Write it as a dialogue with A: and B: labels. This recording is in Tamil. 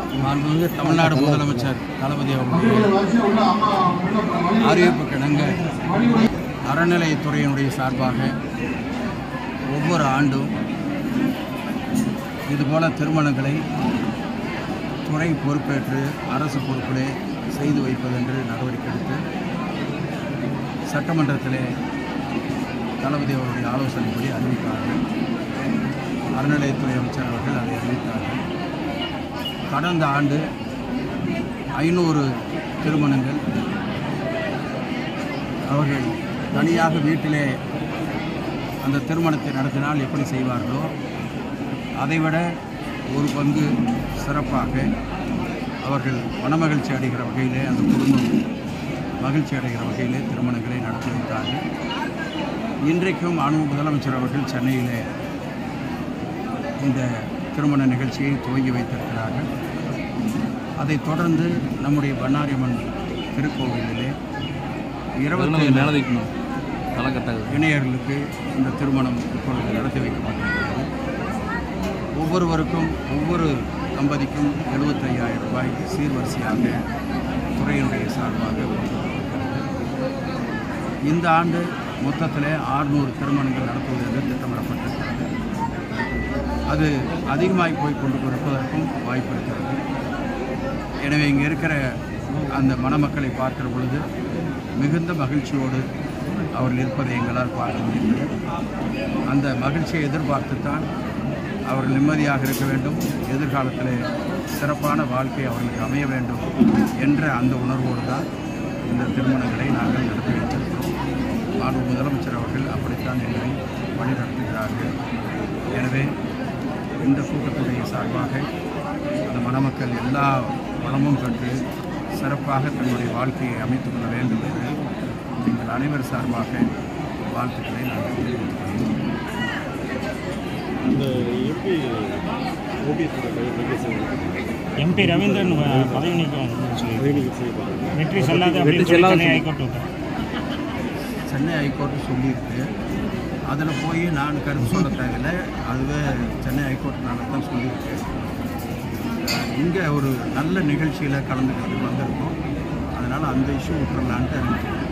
A: மாண்புமிகு தமிழ்நாடு முதலமைச்சர் தளபதி அவர்களுடைய அறிவிப்பு கிடங்க அறநிலையத்துறையினுடைய சார்பாக ஒவ்வொரு ஆண்டும் இதுபோல திருமணங்களை துறை பொறுப்பேற்று அரசு பொறுப்பிலே செய்து வைப்பதென்று நடவடிக்கை எடுத்து சட்டமன்றத்திலே தளபதி அவருடைய ஆலோசனைப்படி அறிவித்தார்கள். அறநிலையத்துறை அமைச்சர் அவர்கள் அதை அறிவித்தார்கள். கடந்த ஆண்டு 500 திருமணங்கள் அவர்கள் தனியாக வீட்டிலே அந்த திருமணத்தை நடத்தினால் எப்படி செய்வார்களோ அதைவிட ஒரு பங்கு சிறப்பாக அவர்கள் மனமகிழ்ச்சி அடைகிற வகையிலே அந்த குடும்பம் மகிழ்ச்சி அடைகிற வகையிலே திருமணங்களை நடத்தி வைத்தார்கள். இன்றைக்கும் முதலமைச்சர் அவர்கள் சென்னையிலே இந்த திருமண நிகழ்ச்சியை துவங்கி வைத்திருக்கிறார்கள். அதைத் தொடர்ந்து நம்முடைய பண்ணாரியம்மன் திருக்கோவிலிலே 27 இணையர்களுக்கு இந்த திருமணம் இப்பொழுது நடத்தி வைக்கப்பட்டிருக்கிறது. ஒவ்வொருவருக்கும் ஒவ்வொரு தம்பதிக்கும் 75,000 ரூபாய் சீர்வரிசையாக துறையினுடைய சார்பாக கொடுக்கப்பட்டிருக்கிறது. இந்த ஆண்டு மொத்தத்தில் 600 திருமணங்கள் நடத்துவது என்று திட்டமிடப்பட்டிருக்கிறது. அது அதிகமாகி போய் கொண்டு இருப்பதற்கும் வாய்ப்பு இருக்கிறது. எனவே இங்கே இருக்கிற அந்த மணமக்களை பார்க்கிற பொழுது மிகுந்த மகிழ்ச்சியோடு அவர்கள் இருப்பதை எங்களால் பார்க்க முடிகிறது. அந்த மகிழ்ச்சியை எதிர்பார்த்துத்தான் அவர்கள் நிம்மதியாக இருக்க வேண்டும், எதிர்காலத்தில் சிறப்பான வாழ்க்கை அவர்களுக்கு அமைய வேண்டும் என்ற அந்த உணர்வோடு தான் இந்த திருமணங்களை நாங்கள் நடத்தி வைத்திருக்கிறோம். மாண்பு முதலமைச்சர் அவர்கள் அப்படித்தான் எங்களை வழிநடத்துகிறார்கள். எனவே இந்த கூட்டத்துடைய சார்பாக அந்த மணமக்கள் எல்லா வளமும் பெற்று சிறப்பாக தன்னுடைய வாழ்க்கையை அமைத்துக் கொள்ள வேண்டும் என்று எங்கள் அனைவர் சார்பாக வாழ்த்துக்களை நாங்கள் தெரிவித்துக் கொள்கிறோம்.
B: எம்பி ரவீந்திரன் பதவி நீக்கம் வெற்றி செல்லாத
A: சென்னை ஹைகோர்ட்டு சொல்லியிருக்கு. அதில் போய் நான் கருத்து சொல்ல தேவையில்லை, அதுவே சென்னை ஹைகோர்ட்னால தான் சொல்லியிருக்கு. இங்கே ஒரு நல்ல நிகழ்ச்சியில் கலந்துக்கிட்டு வந்திருக்கோம். அதனால் அந்த இஷ்யூ விட்டுறலான்ட்டு அறிவிச்சிருக்கோம்.